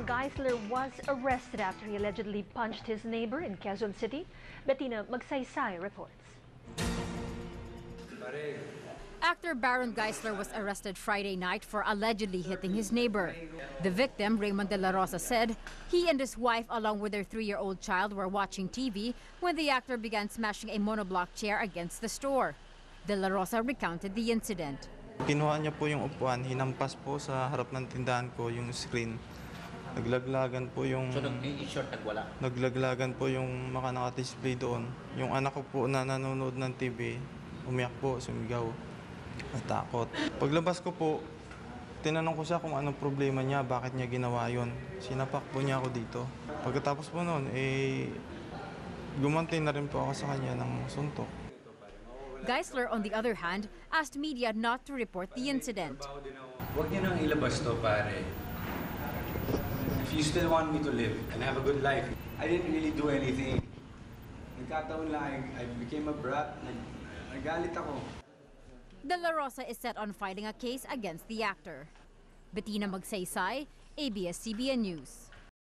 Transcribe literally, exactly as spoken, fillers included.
Geisler was arrested after he allegedly punched his neighbor in Quezon City. Bettina Magsaysay reports. Actor Baron Geisler was arrested Friday night for allegedly hitting his neighbor. The victim, Raymond De La Rosa, said he and his wife, along with their three-year-old child, were watching T V when the actor began smashing a monoblock chair against the store. De La Rosa recounted the incident. Kinuha niya po yung upuan, hinampas po sa harap ng tindahan ko yung screen. Naglaglagan po yung... So, nag-i-short nagwala? Naglaglagan po yung mga naka-display doon. Yung anak ko po na nanonood ng T V, umiyak po, sumigaw. Natakot. Paglabas ko po, tinanong ko siya kung anong problema niya, bakit niya ginawa yun. Sinapak po niya ako dito. Pagkatapos po noon, eh, gumanti na rin po ako sa kanya ng suntok. Geisler, on the other hand, asked media not to report the incident. Huwag niyo nang ilabas to, pare. If you still want me to live and have a good life, I didn't really do anything. Nagkataon lang, I became a brat. Nagalit ako. De La Rosa is set on filing a case against the actor. Bettina Magsaysay, A B S C B N News.